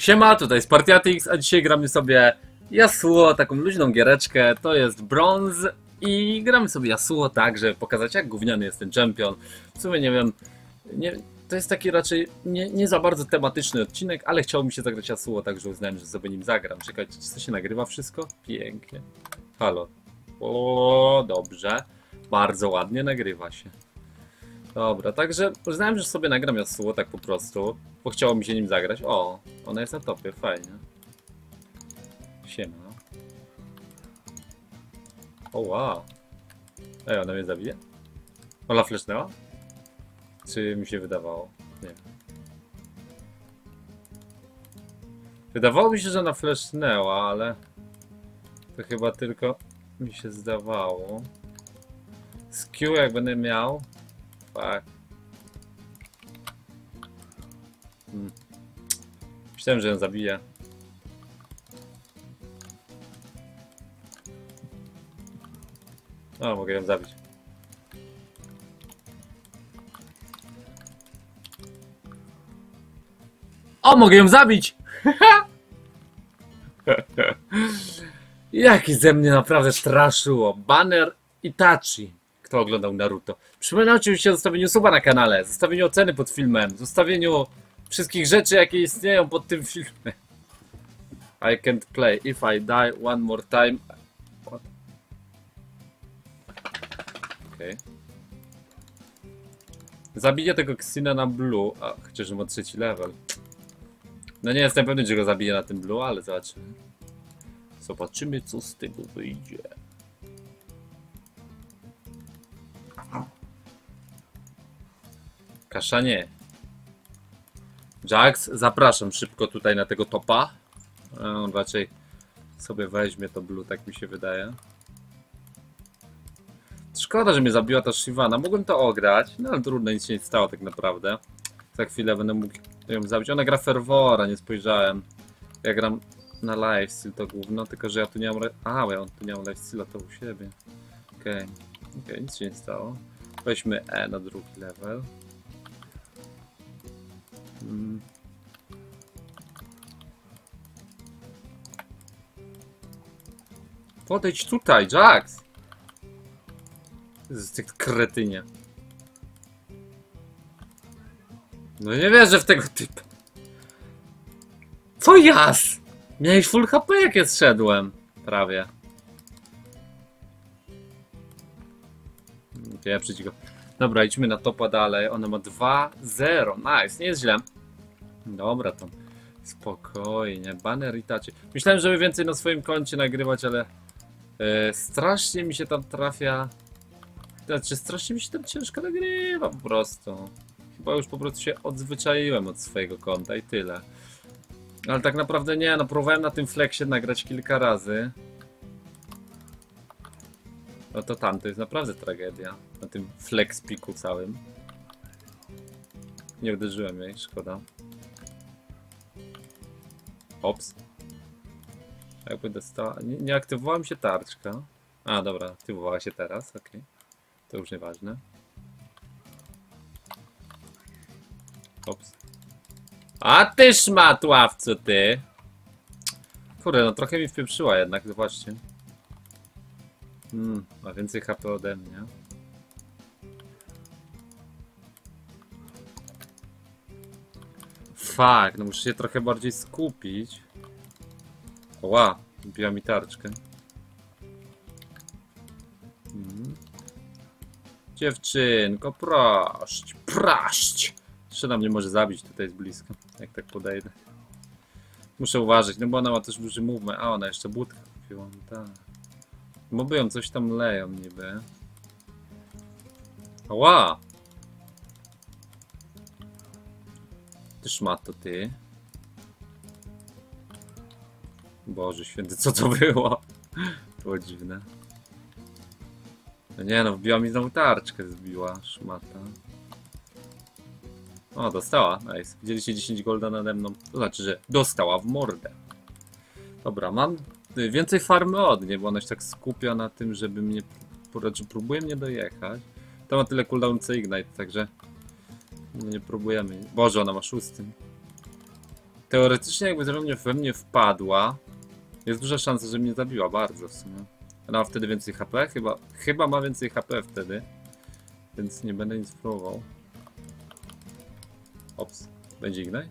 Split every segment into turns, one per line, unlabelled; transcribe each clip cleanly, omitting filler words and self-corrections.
Siema, tutaj Spartiatix, a dzisiaj gramy sobie Yasuo, taką luźną giereczkę, to jest brąz i gramy sobie Yasuo tak, żeby pokazać jak gówniany jest ten champion. W sumie nie wiem, to jest taki raczej nie za bardzo tematyczny odcinek, ale chciało mi się zagrać Yasuo, także uznałem, że sobie nim zagram. Czekajcie, czy to się nagrywa wszystko? Pięknie. Halo. O, dobrze. Bardzo ładnie nagrywa się. Dobra, także uznałem, że sobie nagram Yasuo tak po prostu, bo chciało mi się nim zagrać. O, ona jest na topie, fajnie. Siema. O wow. Ej, ona mnie zabije? Ona flashnęła? Czy mi się wydawało? Nie. Wydawało mi się, że ona flashnęła, ale to chyba tylko mi się zdawało. Z Q jak będę miał. Fuck. Myślałem, że ją zabiję. O, mogę ją zabić. O, mogę ją zabić! Jaki ze mnie naprawdę straszyło. Banner Itachi. Kto oglądał Naruto? Przypominam oczywiście o zostawieniu suba na kanale, zostawieniu oceny pod filmem, zostawieniu wszystkich rzeczy, jakie istnieją pod tym filmem. I can't play. If I die one more time. What? Okay. Zabiję tego Xina na blue. A, chociaż ma 3. level. No nie jestem pewny, że go zabiję na tym blue, ale zobaczymy. Zobaczymy, co z tego wyjdzie. Kasza nie. Jax, zapraszam szybko tutaj na tego topa. On raczej sobie weźmie to blue, tak mi się wydaje. Szkoda, że mnie zabiła ta Shyvana. Mogłem to ograć, no ale trudno, nic się nie stało tak naprawdę. Za chwilę będę mógł ją zabić. Ona gra Fervora, nie spojrzałem. Ja gram na lifesteal to gówno, tylko że ja tu nie mam... A, ja tu nie mam lifesteala, to u siebie. Okej, nic się nie stało. Weźmy E na 2. level. Podejdź tutaj, Jax! Z tych kretynie. No nie wierzę w tego typu. Co jas? Miałeś full HP jak ja zszedłem. Prawie. Pieprzyć go. Dobra, idźmy na topa dalej. Ona ma 2-0. Nice, nie jest źle. Dobra, to spokojnie. Banner Itachi. Myślałem, żeby więcej na swoim koncie nagrywać, ale strasznie mi się tam trafia. Znaczy, strasznie mi się tam ciężko nagrywa po prostu. Chyba już po prostu się odzwyczaiłem od swojego konta i tyle. Ale tak naprawdę nie, no próbowałem na tym flexie nagrać kilka razy. No to tam, to jest naprawdę tragedia. Na tym flex piku całym. Nie uderzyłem jej, szkoda. Ops. Jakby dostała... Nie aktywowała mi się tarczka. A, dobra, aktywowała się teraz, okej. To już nieważne. Ops. A ty szmatławcu, ty! Kurde, no trochę mi wpieprzyła jednak, zobaczcie. Ma więcej HP ode mnie. Fuck, no muszę się trochę bardziej skupić. Ła, biła mi tarczkę. Dziewczynko, prość, prość! Jeszcze na mnie może zabić, tutaj jest blisko, jak tak podejdę. Muszę uważać, no bo ona ma też duży movement. A, ona jeszcze budkę kupiła, no tak. Moby ją coś tam leją niby. Ała! Ty szmato, ty. Boże święty, co to było? To było dziwne. No nie no, wbiła mi znowu tarczkę, zbiła szmata. O, dostała, nice. Widzieliście 10 golda nade mną? To znaczy, że dostała w mordę. Dobra, mam więcej farmy od niej, bo ona się tak skupia na tym, żeby mnie... Znaczy, próbuje mnie dojechać. To ma tyle cooldown co Ignite, także... Nie próbujemy. Boże, ona ma 6. Teoretycznie jakby we mnie wpadła, jest duża szansa, że mnie zabiła, bardzo w sumie. Ona ma wtedy więcej HP? Chyba ma więcej HP wtedy. Więc nie będę nic próbował. Ops. Będzie ignite?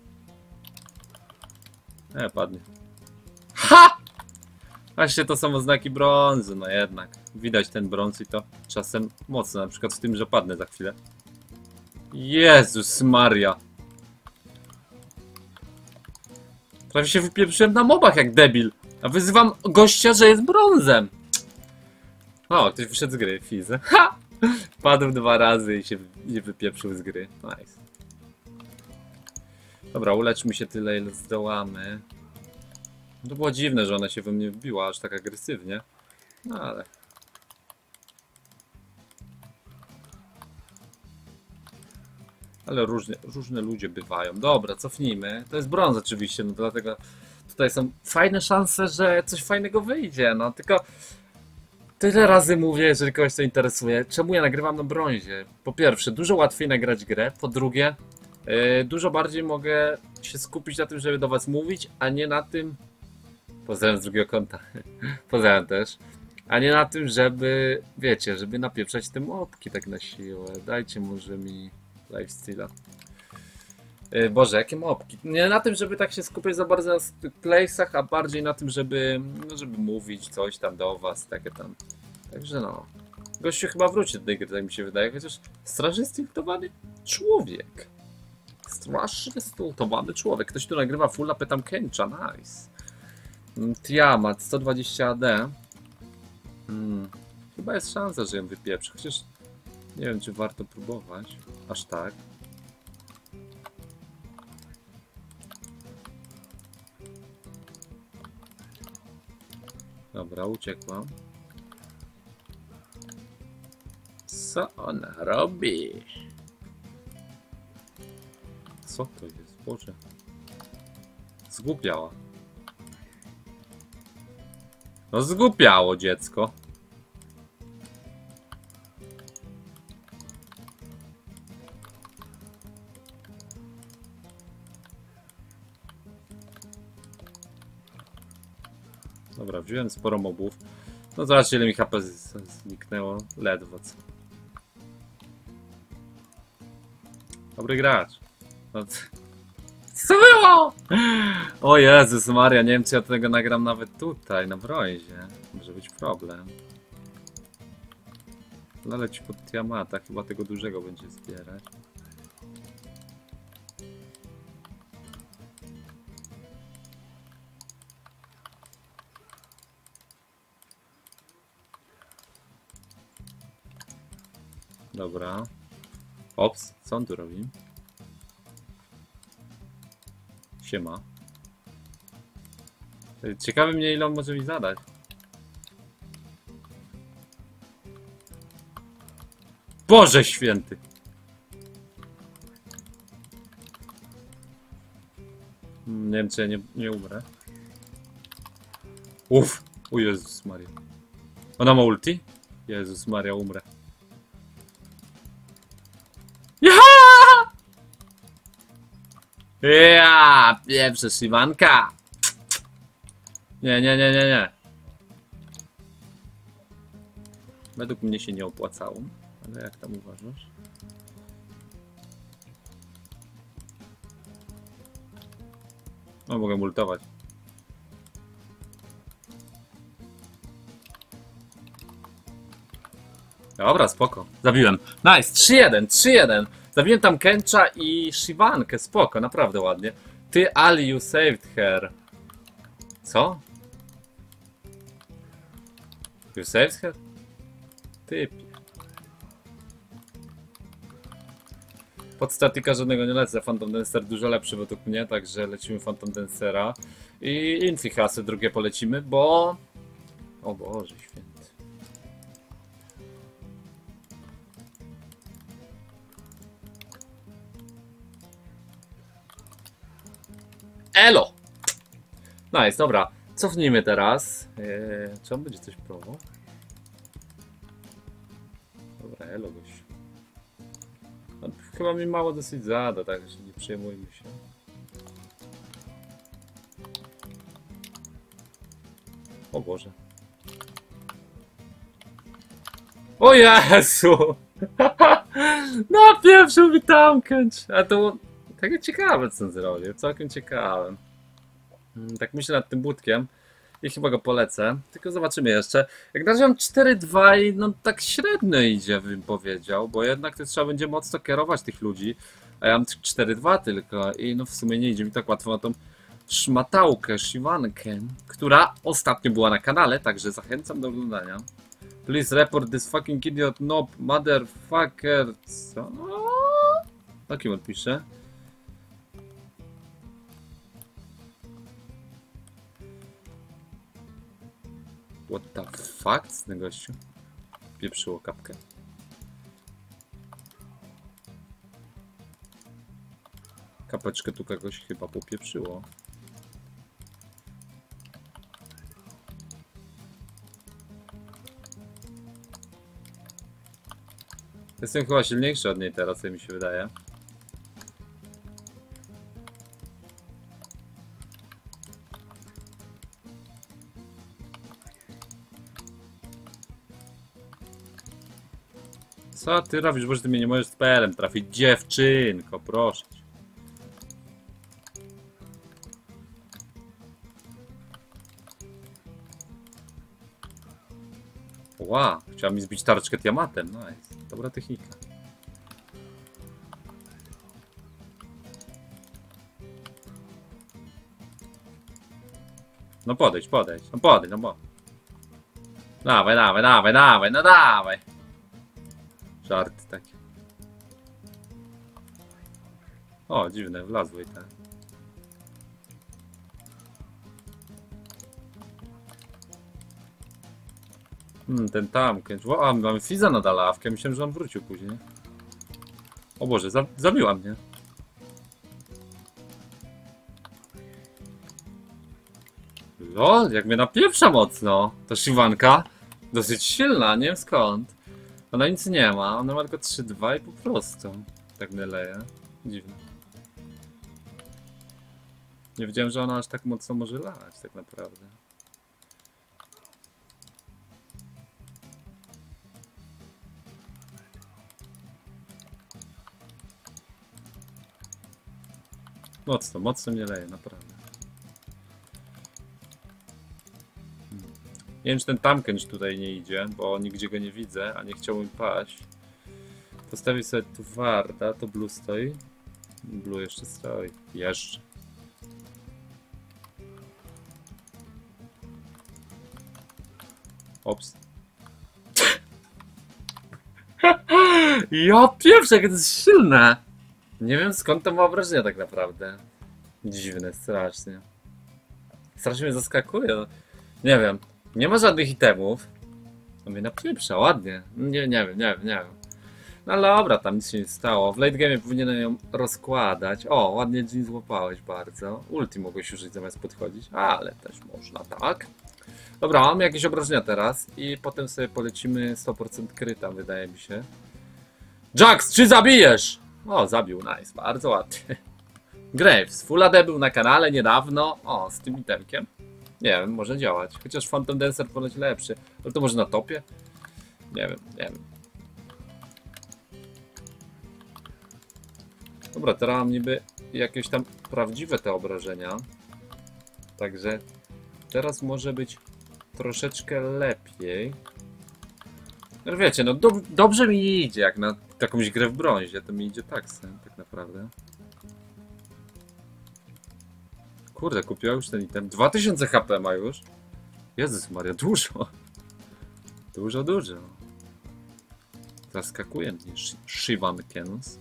Nie, padnie. HA! Właśnie to są oznaki brązu, no jednak. Widać ten brąz i to czasem mocno, na przykład w tym, że padnę za chwilę. Jezus Maria. Prawie się wypieprzyłem na mobach jak debil. A wyzywam gościa, że jest brązem. O, ktoś wyszedł z gry, Fizz. Ha! Padł 2 razy i się wypieprzył z gry. Nice. Dobra, uleczmy się tyle, ile zdołamy. To było dziwne, że ona się we mnie wbiła aż tak agresywnie. No ale... Ale różne ludzie bywają. Dobra, cofnijmy. To jest brąz oczywiście, no dlatego tutaj są fajne szanse, że coś fajnego wyjdzie, no tylko... Tyle razy mówię, jeżeli kogoś to interesuje, czemu ja nagrywam na brązie? Po pierwsze, dużo łatwiej nagrać grę, po drugie, dużo bardziej mogę się skupić na tym, żeby do was mówić, a nie na tym... Pozdrawiam z drugiego konta. Pozdrawiam też. A nie na tym, żeby, wiecie, żeby napieprzać te mopki tak na siłę. Dajcie może mi lifesteala. Boże, jakie mopki? Nie na tym, żeby tak się skupiać za bardzo na place'ach, a bardziej na tym, żeby, no, żeby mówić coś tam do was, takie tam. Także no. Gościu chyba wróci do tej gry, tak mi się wydaje, chociaż strasznie stiltowany człowiek. Strasznie stiltowany człowiek. Ktoś tu nagrywa fulla, pytam Kencha, nice. Tiamat, 120 AD. Chyba jest szansa, że ją wypieprzę, chociaż nie wiem, czy warto próbować. Aż tak. Dobra, uciekłam. Co ona robi? Co to jest? Boże. Zgłupiała. No zgłupiało dziecko. Dobra, wziąłem sporo mobów. No zobaczcie, ile mi HP zniknęło. Ledwo co. Dobry gracz. No, co było? O Jezus Maria, nie wiem, czy ja tego nagram nawet tutaj, na brązie. Może być problem. No leci pod Tiamata, chyba tego dużego będzie zbierać. Dobra. Ops, co on tu robi? Siema. Ciekawy mnie, ile on może mi zadać. Boże święty! Nie wiem, czy ja nie umrę. Uff! O Jezus Maria. Ona ma ulti? Jezus Maria, umrę. Ja, pierwsza Szywanka. Nie. Według mnie się nie opłacało, ale jak tam uważasz? No, mogę ultować. Dobra, spoko. Zabiłem. Nice, 3-1. Zabiłem tam Kencha i Szywankę, spoko, naprawdę ładnie. Ty, Ali, you saved her. Co? You saved her? Typie. Pod statika żadnego nie lecę, Phantom Dancer dużo lepszy według mnie, także lecimy Phantom Dancera. I Infihasy drugie polecimy, bo... O Boże święty. Elo! Nice, dobra. Cofnijmy teraz. Czy on będzie coś próbował? Dobra, elo gość. No, chyba mi mało dosyć zada, także nie przejmujmy się. O Boże. O Jezu! Napieprzył mi tamkęć! A to takie ciekawe co on zrobił, całkiem ciekawe. Tak myślę nad tym budkiem i chyba go polecę, tylko zobaczymy jeszcze. Jak na razie mam 4-2 i no tak średnio idzie, bym powiedział, bo jednak to trzeba będzie mocno kierować tych ludzi, a ja mam 4-2 tylko i no w sumie nie idzie mi tak łatwo na tą szmatałkę, Shivankę, która ostatnio była na kanale, także zachęcam do oglądania. Please report this fucking idiot, nope, motherfucker. Co? O kim odpiszę? What the fuck z tym gościu? Pieprzyło kapkę. Kapeczkę tu kogoś chyba popieprzyło. Jestem chyba silniejszy od niej teraz, jak mi się wydaje. Co ty robisz? Boże, ty mnie nie możesz z PL-em trafić. Dziewczynko, proszę cię. Ła, chciała mi zbić tarczkę diamatem. Nice. Dobra technika. No podejdź, podejdź. No podejdź, no bo. Dawaj, dawaj, dawaj, dawaj, no dawaj. Żarty takie. O, dziwne, wlazły te. Ten tamkę. O, mamy Fiza na dalawkę. Myślałem, że on wrócił później. O Boże, zabiła mnie. Lol, jak mnie napieprza mocno. To Shivanka dosyć silna, nie wiem skąd. Ona nic nie ma, ona ma tylko 3-2 i po prostu tak mnie leje. Dziwne. Nie wiedziałem, że ona aż tak mocno może lać tak naprawdę. Mocno, mocno mnie leje, naprawdę. Nie wiem, czy ten tamkęcz tutaj nie idzie, bo nigdzie go nie widzę, a nie chciałbym paść. Postawię sobie tu warda, to blue stoi. Blue jeszcze stoi. Jeszcze. Ops. Ja pierwsze, jakie to jest silne! Nie wiem skąd to ma wrażenie tak naprawdę. Dziwne, strasznie. Strasznie mnie zaskakuje. Nie wiem. Nie ma żadnych itemów. No mnie napieprza, ładnie. Nie wiem. No ale dobra, tam nic się nie stało. W late game powinienem ją rozkładać. O, ładnie Jean złapałeś bardzo. Ulti mogłeś użyć zamiast podchodzić, ale też można, tak. Dobra, mam jakieś obrażenia teraz i potem sobie polecimy 100% kryta, wydaje mi się. Jax, czy zabijesz? O, zabił, nice, bardzo ładnie. Graves, Full AD był na kanale niedawno. O, z tym itemkiem. Nie wiem, może działać. Chociaż Phantom Dancer ponoć lepszy. Ale to może na topie? Nie wiem. Dobra, teraz mam niby jakieś tam prawdziwe te obrażenia. Także teraz może być troszeczkę lepiej. No wiecie, no dobrze mi nie idzie jak na jakąś grę w brązie. To mi idzie tak naprawdę. Kurde, kupiła już ten item. 2000 HP ma już. Jezus Maria, dużo. Dużo. Zaskakuje mnie Shivankens.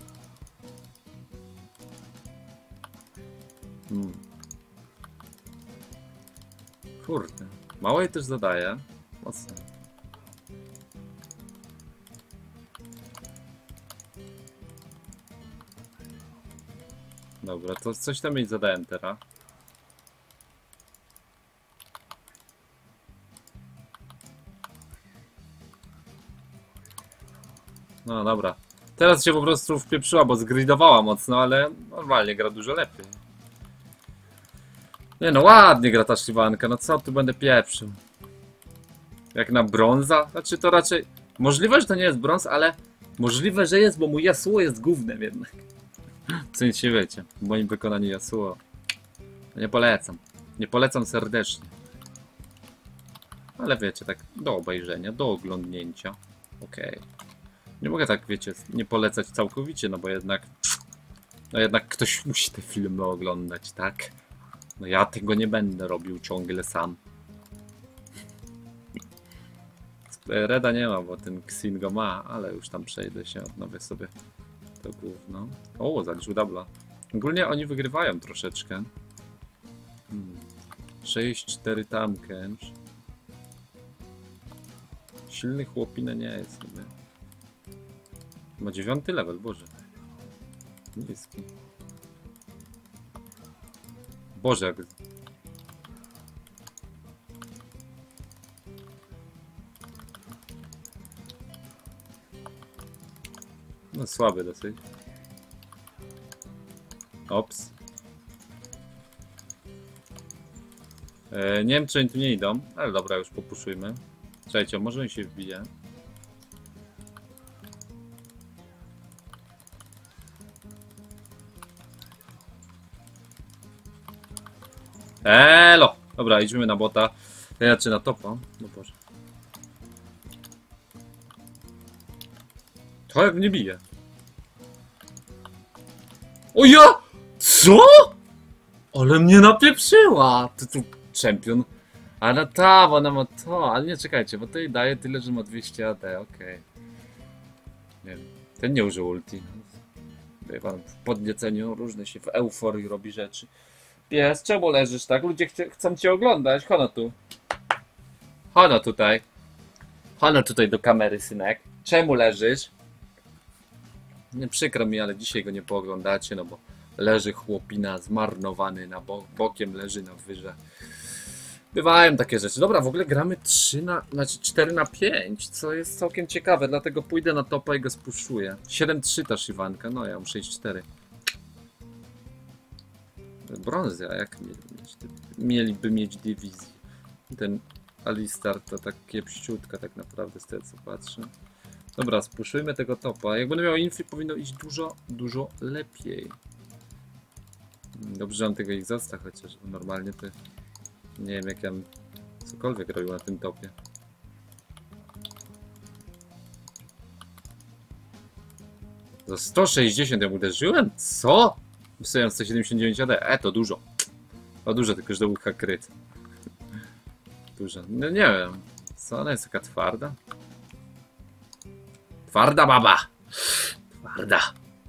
Kurde. Mało jej też zadaje. Mocno. Dobra, to coś tam jej zadałem teraz. No dobra. Teraz się po prostu wpieprzyła, bo zgridowała mocno, ale normalnie gra dużo lepiej. Nie no, ładnie gra ta Shyvanka, no co tu będę pieprzył? Jak na brąza? Znaczy to raczej... Możliwe, że to nie jest brąz, ale... Możliwe, że jest, bo mój Yasuo jest gównem jednak. Co nic się wiecie, w moim wykonaniu Yasuo. Nie polecam. Nie polecam serdecznie. Ale wiecie, tak do obejrzenia, do oglądnięcia. Okej. Nie mogę tak, wiecie, nie polecać całkowicie, no bo jednak... No jednak ktoś musi te filmy oglądać, tak? No ja tego nie będę robił ciągle sam. Reda nie ma, bo ten Xin go ma, ale już tam przejdę się, odnowię sobie to gówno. O, zaliczył dubla. Ogólnie oni wygrywają troszeczkę. 6-4 tamkęcz. Silny chłopina nie jest sobie. Ma 9 level, boże. Niski. Boże, jak... No słaby dosyć. Ops. Nie wiem, czy oni tu nie idą, ale dobra, już popuszujmy. Słuchajcie, może on się wbije. Elo! Dobra, idźmy na bota. Czy na topa? No Boże. To jak mnie bije. O ja! Co? Ale mnie napieprzyła! Tu czempion. A no ta, bo ona ma to. Ale nie, czekajcie, bo to jej daje tyle, że ma 200 AD, okej. Nie wiem. Ten nie użył ulti. Wie pan, w podnieceniu różne się w euforii robi rzeczy. Pies, czemu leżysz tak? Ludzie chcą cię oglądać. Hono tu. Hono tutaj. Hono tutaj do kamery, synek. Czemu leżysz? Nie, przykro mi, ale dzisiaj go nie pooglądacie, no bo leży chłopina zmarnowany na bokiem, leży na wyrze. Bywają takie rzeczy. Dobra, w ogóle gramy 4 na 5, co jest całkiem ciekawe, dlatego pójdę na topa i go spuszuję. 7-3 ta Shyvanka, no ja mam 6-4. Brązy, a jak mieliby mieć dywizję? Ten Alistar to tak kiepściutka tak naprawdę z tego co patrzę. Dobra, spuszujmy tego topa. Jak będę miał infi, powinno iść dużo lepiej. Dobrze, że mam tego Exhausta chociaż, bo normalnie to nie wiem jak ja bym cokolwiek robił na tym topie. Za 160 ja uderzyłem? Co? Wstawiam 179 AD. To dużo. To dużo, tylko że to był kryt. Dużo. No nie wiem. Co ona jest taka twarda? Twarda baba! Twarda.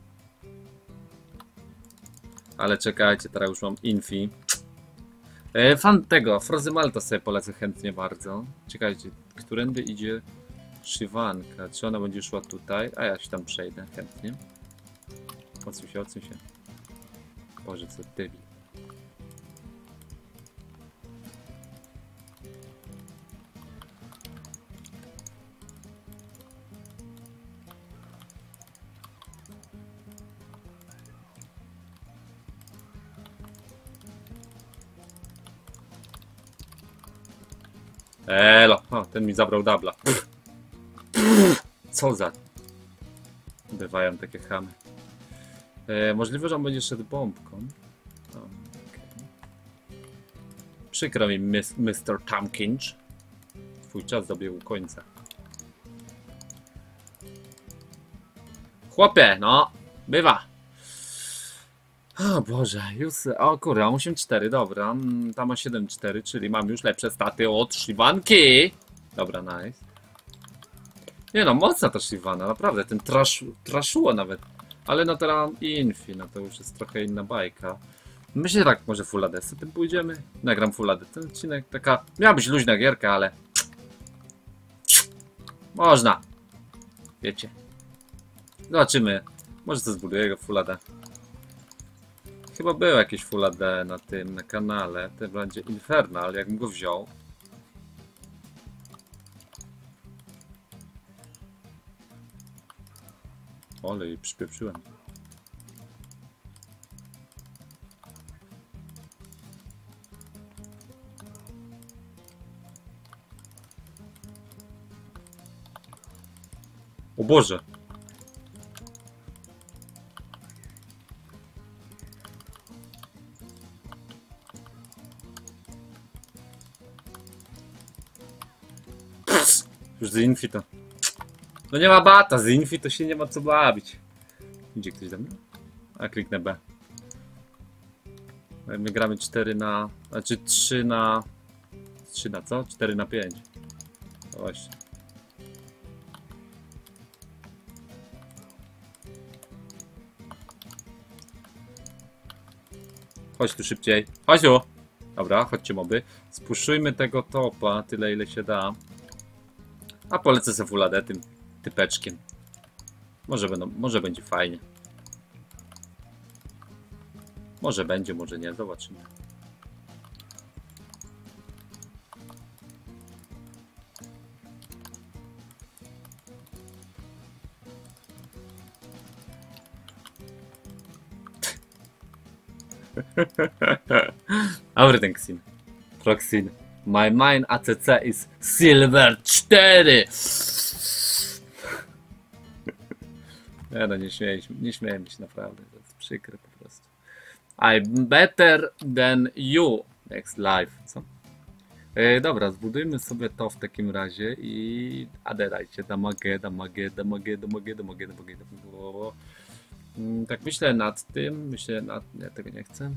Ale czekajcie, teraz już mam infi. Fan tego, Frozymalta sobie polecę chętnie bardzo. Czekajcie, którędy idzie Shyvanka? Czy ona będzie szła tutaj? A ja się tam przejdę chętnie. Odsuń się, odsuń się. Boże, co debil. Elo, o, ten mi zabrał dubla. Co za... Bywają takie chamy. Możliwe, że on będzie szedł bombką. O, okay. Przykro mi, Mr. Tamkinch. Twój czas dobiegł końca. Chłopie, no, bywa. O Boże, już... O kurde, mam 8-4, dobra. Tam ma 7-4, czyli mam już lepsze staty od Shyvanki. Dobra, nice. Nie no, mocna ta Shyvana, naprawdę, ten traszuło nawet. Ale no teraz mam infi, no to już jest trochę inna bajka. Myślę, że tak, może Full AD z tym pójdziemy. Nagram Full AD. Ten odcinek taka... Miała być luźna gierka, ale... Można. Wiecie. Zobaczymy. Może to zbuduję go Full AD. Chyba było jakieś Full AD na tym, na kanale. To będzie Infernal, jakbym go wziął. Ole, i przypieprzyłem. O Boże. Już z Infi to... No nie ma bata, z Infi to się nie ma co bawić. Idzie ktoś do mnie? A kliknę B. My gramy 4 na... Znaczy 3 na... 3 na co? 4 na 5. No właśnie. Chodź tu szybciej. Chodź tu! Dobra, chodźcie moby. Spuszczujmy tego topa tyle ile się da. A polecę sobie Full AD tym typeczkiem. Może będzie fajnie. Może będzie, może nie. Zobaczymy. Dobry ten Xin. Proxin. My mine ACC is Silver 4. Nie no, nie śmiejmy się naprawdę. To jest przykre po prostu. I'm better than you. Next live. Co? Dobra, zbudujmy sobie to w takim razie i... Aderajcie, damage. Tak myślę nad tym, Nie, tego nie chcę.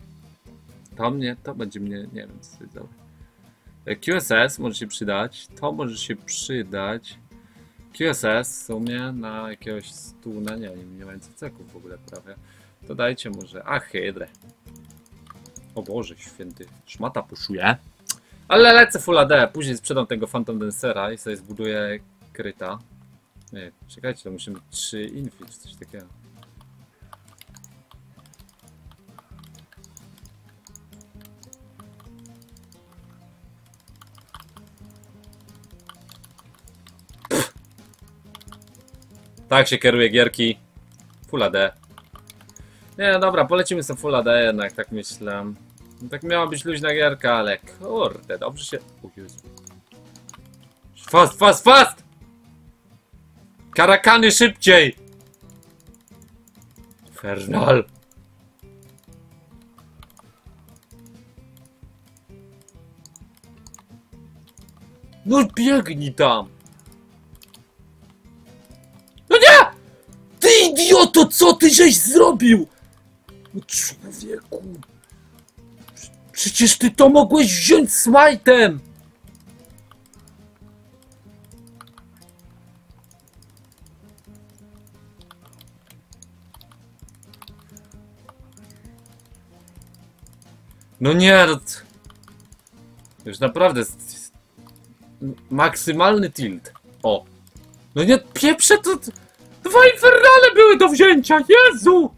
To będzie mnie, nie wiem co jest dobre. QSS może się przydać, to może się przydać. QSS w sumie na jakiegoś stuna, nie wiem ceków w ogóle prawie. To dajcie może, hydrę. O Boże święty, szmata puszuje. Ale lecę Full AD, później sprzedam tego Phantom Dancera i sobie zbuduję kryta. Nie, czekajcie, to musimy 3 infi czy coś takiego. Tak się kieruje gierki. Full AD. Nie, dobra, polecimy sobie Full AD jednak, tak myślę. Tak miała być luźna gierka, ale kurde, dobrze się... O Jezu. Fast! Karakany szybciej! Infernal! No biegnij tam! No nie! Ty idioto, co ty żeś zrobił? No człowieku... Przecież ty to mogłeś wziąć smajtem! No nie, no... Już naprawdę... Maksymalny tilt. O! No nie, pieprze to... 2 infernale były do wzięcia, Jezu!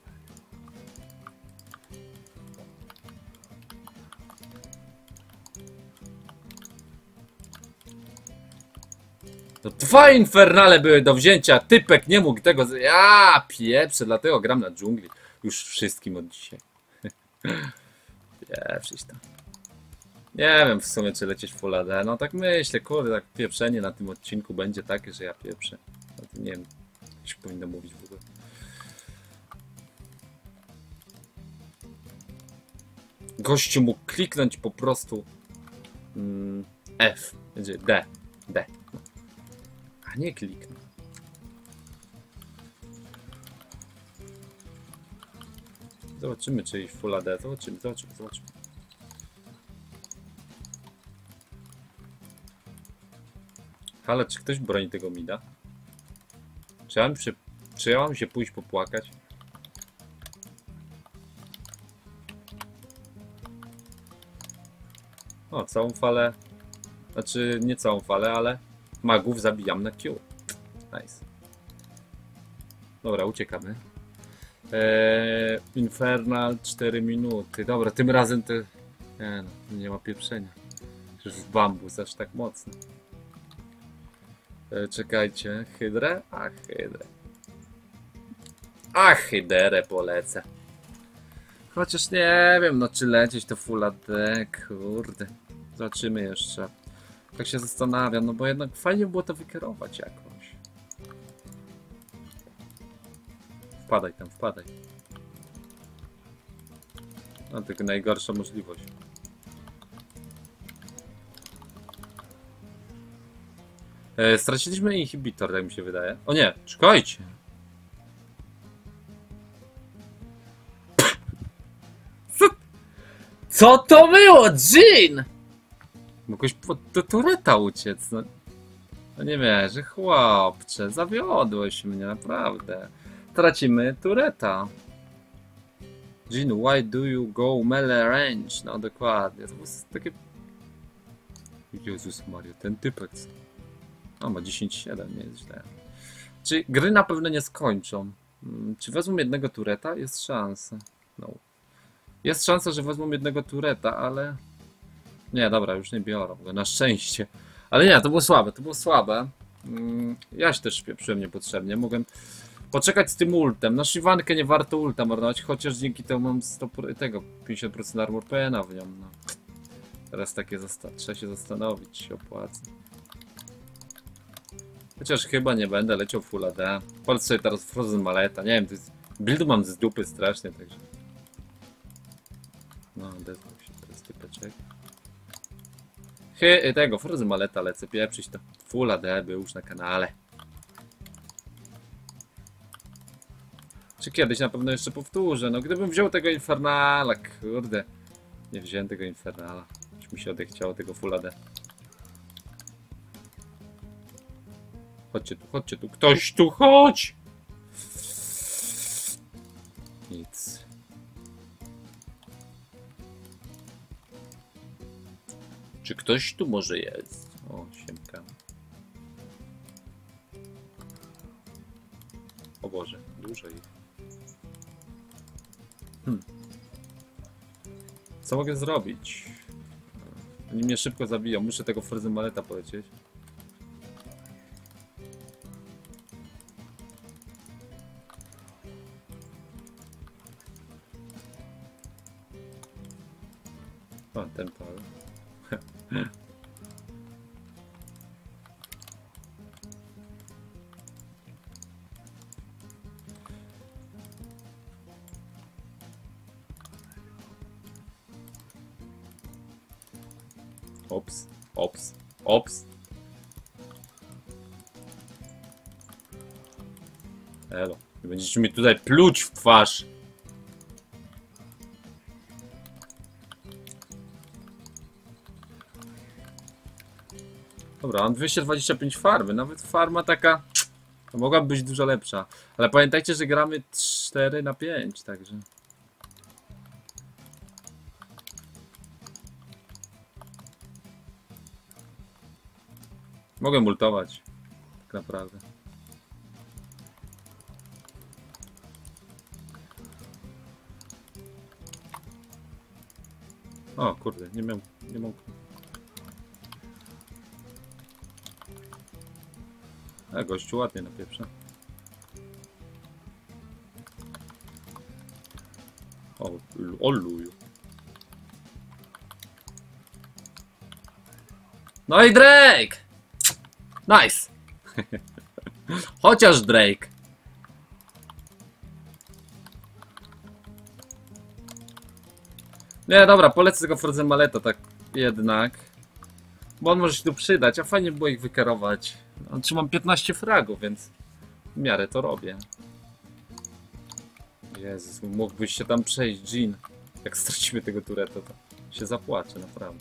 No 2 infernale były do wzięcia, typek nie mógł tego... Ja pieprze, dlatego gram na dżungli. Już wszystkim od dzisiaj. Pieprzyć tam. Nie wiem w sumie czy lecieć Full AD, no tak myślę, kurde, tak pieprzenie na tym odcinku będzie takie, że ja pieprzę. No nie wiem, coś powinno mówić w ogóle. Gościu mógł kliknąć po prostu F, będzie D. A nie kliknął. Zobaczymy czy iść Full AD, zobaczymy. Ale czy ktoś broni tego mida? Czy ja mam się pójść popłakać? O, całą falę. Znaczy, nie całą falę, ale magów zabijam na Q. Nice. Dobra, uciekamy. Infernal 4 minuty. Dobra, tym razem to... Nie no, nie ma pieprzenia. Już w bambus aż tak mocno. Czekajcie, hydrę? Hyderę polecę. Chociaż nie wiem, no czy lecieć to Full AD, kurde. Zobaczymy jeszcze. Tak się zastanawiam, no bo jednak fajnie było to wykierować jakoś. Wpadaj tam, wpadaj. No, tylko najgorsza możliwość. Straciliśmy inhibitor, tak mi się wydaje. O nie, czekajcie. Co to było, Jean? Mogłeś do tureta uciec. No nie wierzę, chłopcze, zawiodłeś mnie, naprawdę. Tracimy tureta. Jean, why do you go melee range? No dokładnie, to było takie... Jezus Maria, ten typek. A, ma 10-7, nie jest źle. Czy gry na pewno nie skończą? Czy wezmą jednego tureta? Jest szansa. No. Jest szansa, że wezmą jednego tureta, ale... Nie, dobra, już nie biorą go, na szczęście. Ale nie, to było słabe, to było słabe. Jaś też pieprzyłem niepotrzebnie. Mogłem poczekać z tym ultem. Na Shivankę nie warto ulta marnować, chociaż dzięki temu mam 100, tego 50% armor PN-a w nią. No. Teraz takie trzeba się zastanowić, czy się opłaca. Chociaż chyba nie będę leciał full AD. Polec sobie teraz Frozen Maleta. Nie wiem, buildu mam z dupy strasznie, także... No, odezwał się teraz typeczek. Tego, Frozen Maleta lecę, pieprzyć to. Full AD był już na kanale. Czy kiedyś na pewno jeszcze powtórzę? No, gdybym wziął tego Infernala, kurde. Nie wziąłem tego Infernala. Już mi się odechciało tego Full AD. Chodźcie tu, ktoś tu, chodź! Nic. Czy ktoś tu może jest? O, siemka. O Boże, dużo ich. Co mogę zrobić? Oni mnie szybko zabiją, muszę tego Frozen Maleta polecieć. O, ten pal. Ops, ops, ops. Elo, będziecie mi tutaj pluć w twarz. Dobra, mam 225 farmy, nawet farma taka mogłaby być dużo lepsza. Ale pamiętajcie, że gramy 4/5, także... Mogę multować, tak naprawdę. O kurde, nie mam... A gościu ładnie napieprza. O luju. No i Drake! Nice! Chociaż Drake. Nie, dobra, polecę tego Frozen Maleta tak jednak. Bo on może się tu przydać, a fajnie było ich wykerować. Znaczy mam 15 fragów, więc w miarę to robię. Jezus, mógłbyś się tam przejść, Jean. Jak stracimy tego tureta, to się zapłaczę, naprawdę.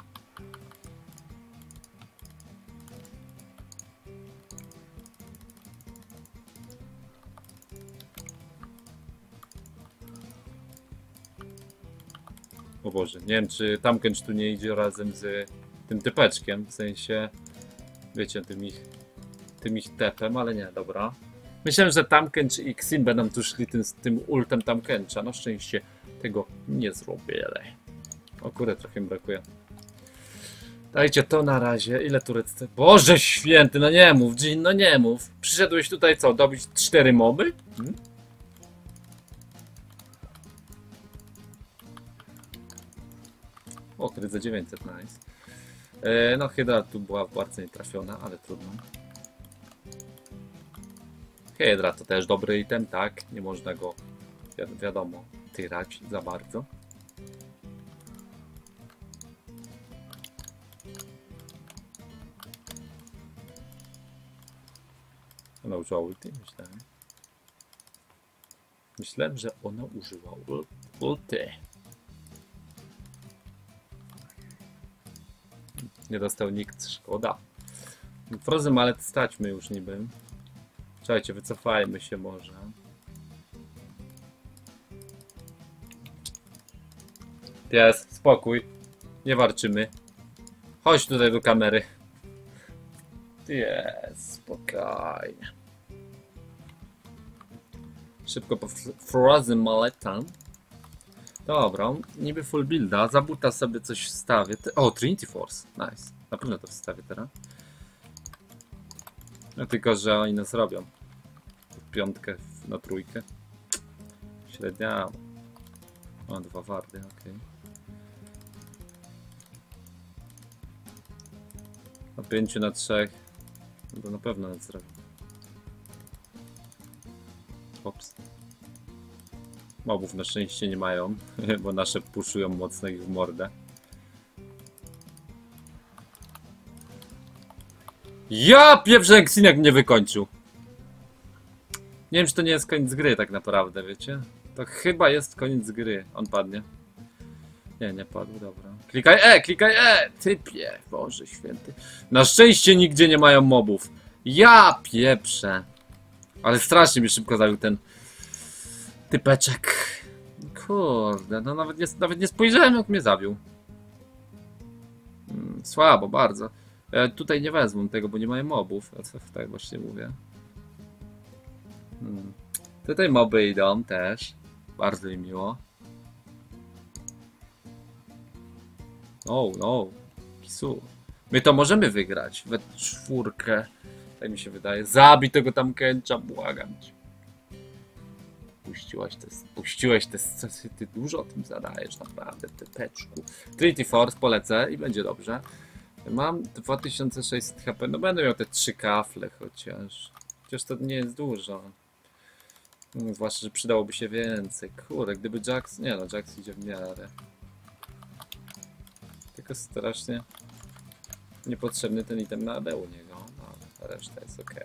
O Boże, nie wiem, czy Tamkench tu nie idzie razem z tym typeczkiem, w sensie, wiecie, tym ich tepem, ale nie, dobra. Myślałem, że Tamkench i Xin będą tu szli tym ultem Tamkencha. Na szczęście tego nie zrobię. O kurde, trochę mi brakuje. Dajcie to na razie. Ile turet? Boże święty, no nie mów, Jean, no nie mów. Przyszedłeś tutaj co, dobić 4 moby? O, kryt za 900, nice. No Hydra tu była bardzo nietrafiona, ale trudno. Hydra to też dobry item, tak? Nie można go, wiadomo, tyrać za bardzo. Ona użyła ulti, myślałem. Myślałem, że ona użyła ulti. Nie dostał nikt, szkoda. Frozen Mallet staćmy już niby. Czekajcie, wycofajmy się może. Pies, spokój. Nie warczymy. Chodź tutaj do kamery. Jest, spokojnie. Szybko po Frozen Malleta. Dobra, niby full builda. Za buta sobie coś wstawię. O, Trinity Force. Nice. Na pewno to wstawię teraz. No tylko, że oni nas robią. Piątkę na trójkę. Średnia. O, 2 wardy, ok. Na 5 na 3. No to na pewno nas zrobią. Ops. Mobów na szczęście nie mają, bo nasze puszują mocno ich w mordę. Ja pieprzę, Xinek mnie wykończył. Nie wiem, czy to nie jest koniec gry tak naprawdę, wiecie? To chyba jest koniec gry. On padnie. Nie, nie padł, dobra. Klikaj typie, Boże święty. Na szczęście nigdzie nie mają mobów. Ja pieprzę. Ale strasznie mi szybko zabił ten typeczek. Kurde, no nawet nie spojrzałem, jak mnie zabił. Słabo, bardzo. Tutaj nie wezmą tego, bo nie mają mobów. Tak właśnie mówię. Tutaj moby idą też. Bardzo mi miło. No. Kisu. My to możemy wygrać we 4. Tak mi się wydaje. Zabij tego tam Kęcza, błagam cię. Puściłeś te sceny, ty dużo o tym zadajesz, naprawdę, typeczku. Trinity Force polecę i będzie dobrze. Mam 2600 HP, no będę miał te 3 kafle chociaż. Chociaż to nie jest dużo. Zwłaszcza, że przydałoby się więcej. Kurde, gdyby Jax... Nie no, Jax idzie w miarę. Tylko strasznie niepotrzebny ten item na AD u niego. No, a reszta jest ok.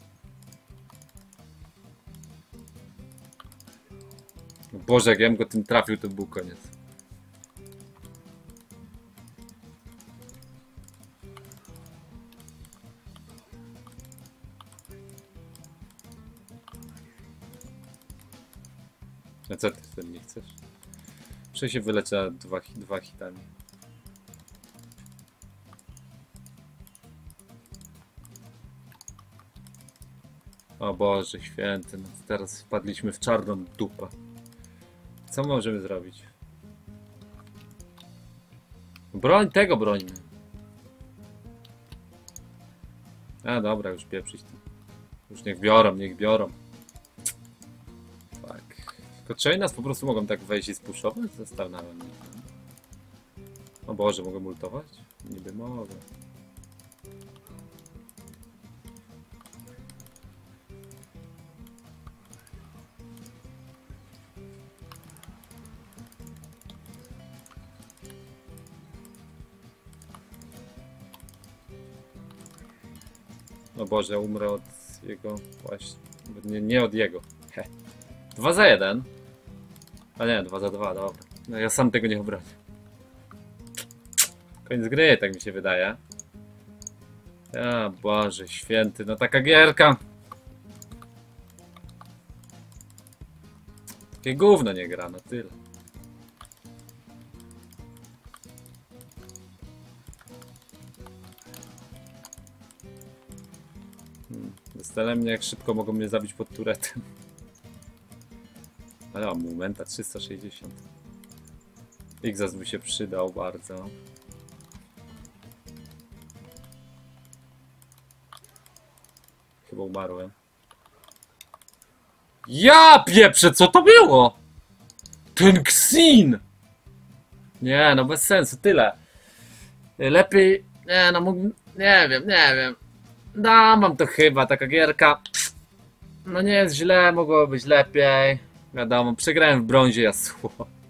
Boże, jak ja bym go tym trafił, to był koniec. A co ty z tym nie chcesz? Muszę się wyleczę 2 hitami. O Boże święty, no teraz wpadliśmy w czarną dupę. Co możemy zrobić? Brońmy. A dobra, już pieprzyć to. Już niech biorą. Tak. Tylko czy nas po prostu mogą tak wejść i spuszować? Zastanawiam się. O Boże, mogę multować? Niby mogę. No Boże, umrę od jego właśnie. Nie od jego. 2 za 1. A nie, 2 za 2, dobra. No ja sam tego nie obronię. Koniec gry, tak mi się wydaje. Ja Boże święty, no taka gierka. Takie gówno nie gra, no tyle. Zastanawiam mnie, jak szybko mogą mnie zabić pod turetem. Ale mam momenta 360. Xas by się przydał bardzo. Chyba umarłem. Ja pieprzę, co to było? Ten Xin! Nie, no bez sensu, tyle. Lepiej... Nie, no mógłbym... Nie wiem. Da, mam to chyba, taka gierka. No nie jest źle, mogło być lepiej. Wiadomo, przegrałem w brązie Yasuo.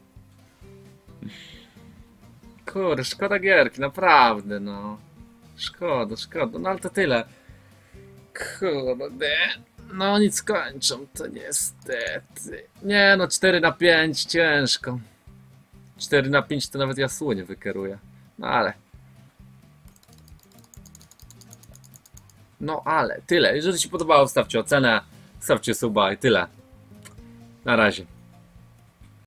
Kurde, szkoda gierki, naprawdę, no. Szkoda, szkoda, no ale to tyle. Kurde. No nic kończą, to niestety. Nie no, 4-5 ciężko. 4-5 to nawet Yasuo nie wykieruje. No ale. No ale, tyle. Jeżeli Ci podobało, stawcie ocenę, stawcie suba i tyle. Na razie.